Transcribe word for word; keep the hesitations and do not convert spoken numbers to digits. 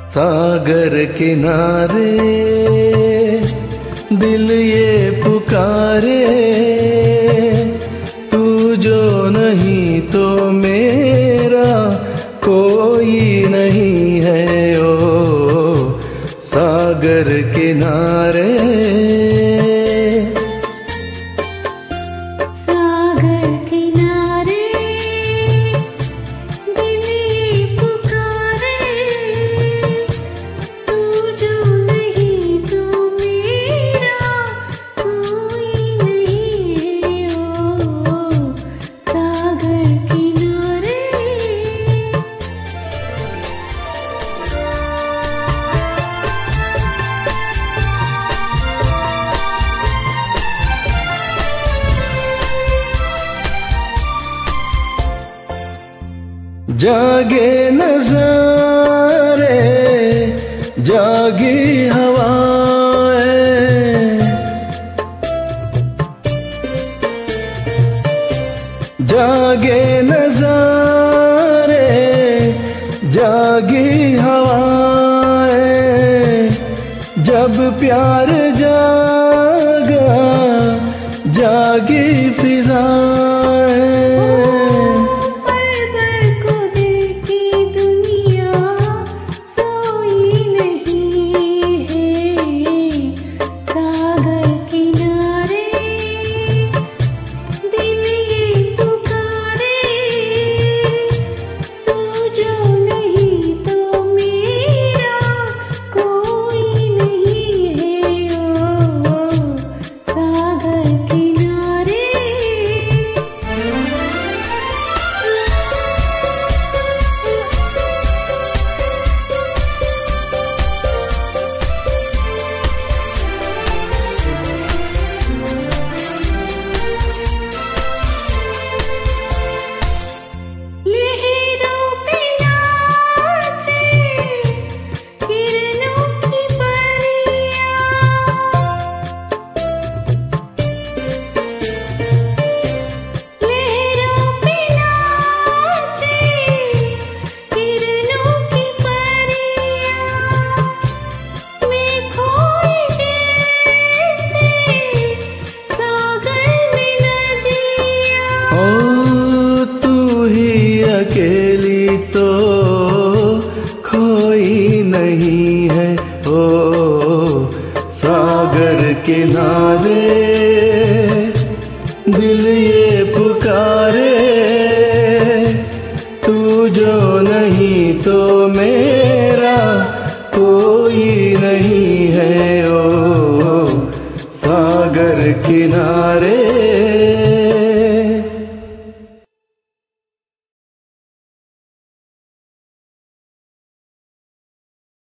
सागर किनारे दिल ये पुकारे, तू जो नहीं तो मेरा कोई नहीं है। ओ सागर किनारे, जागे नज़ारे जागी हवाएं, जागे नज़ारे जागी हवाएं, जब प्यार जागा जागी फिजाएं। अकेली तो कोई नहीं है। ओ सागर किनारे